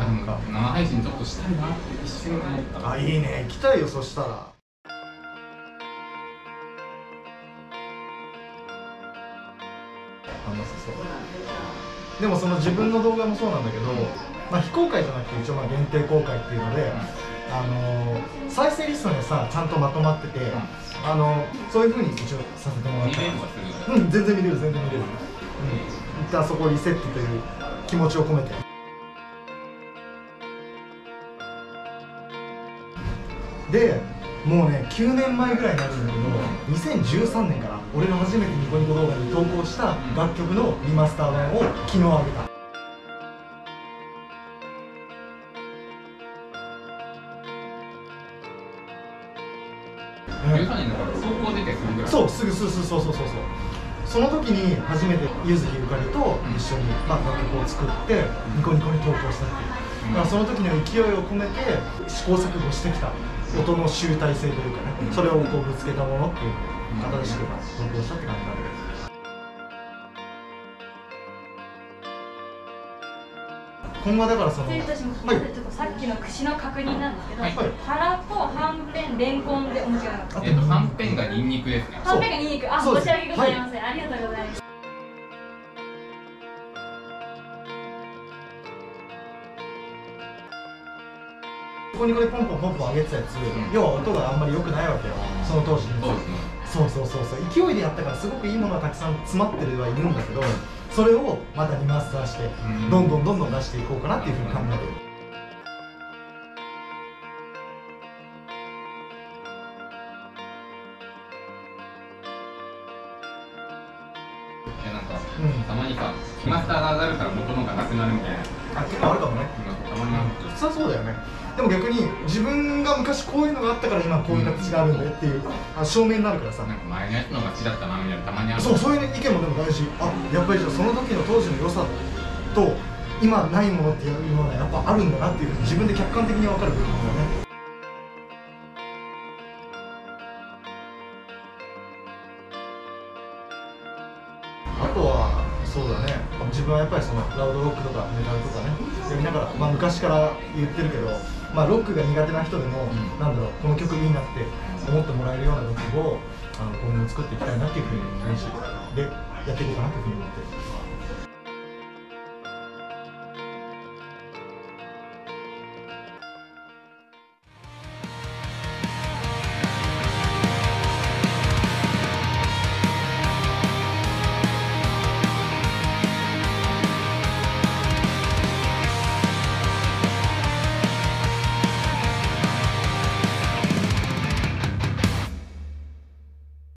なんか生配信ちょっとしたいなって一瞬思った。 あ、いいね、行きたいよ。そしたらそうでもその自分の動画もそうなんだけど、まあ、非公開じゃなくて一応まあ限定公開っていうので、再生リストにさちゃんとまとまってて、そういう風に一応させてもらった。うん、全然見れる、全然見れる。一旦そこをリセットという気持ちを込めて。でもうね、9年前ぐらいになるんだけど、2013年から俺が初めてニコニコ動画に投稿した楽曲のリマスター版を昨日上げた。 13年だから走行出てすぐぐらい。 そう、すぐ、そう。その時に初めて柚木ゆかりと一緒に、楽曲を作ってニコニコに投稿したっていう。だからその時の勢いを込めて試行錯誤してきた音の集大成というかね、それをこうぶつけたものっていう新しく投稿したって感じなんだけど。今後はだからその、 ちょっとさっきの串の確認なんですけど、タラとはんぺん、レンコンでお間違いなかった。 はんぺんがニンニクですね。 はんぺんがニンニク、あ、申し訳ございません。ありがとうございます。 ニコニコでポンポン上げてたやつ、要は音があんまり良くないわけよ、その当時に。そう勢いでやったからすごくいいものがたくさん詰まってるはいるんだけど、それをまたリマスターしてどんどん出していこうかなっていうふうに考えてる。 なんか、たまにさ、リマスターが上がるから元のがなくなるみたいな。 結構あるかもね。 たまにある。 普通はそうだよね。でも逆に自分が昔こういうのがあったから今こういう形があるんだよっていう証明になるからさ。 なんか前のやつのがちだったなみたいなたまにある。 そういう意見もでも大事。あ、やっぱりじゃあその時の当時の良さと今ないものっていうのはやっぱあるんだなっていうふうに自分で客観的に分かる部分だよね。あとはそうだね、自分はやっぱりそのラウドロックとかメタルとかねやりながら、昔から言ってるけど、ロックが苦手な人でも、なんだろう、この曲いいなって思ってもらえるような楽曲を今後作っていきたいなっていうふうに練習でやっていこうかなというふうに思ってる。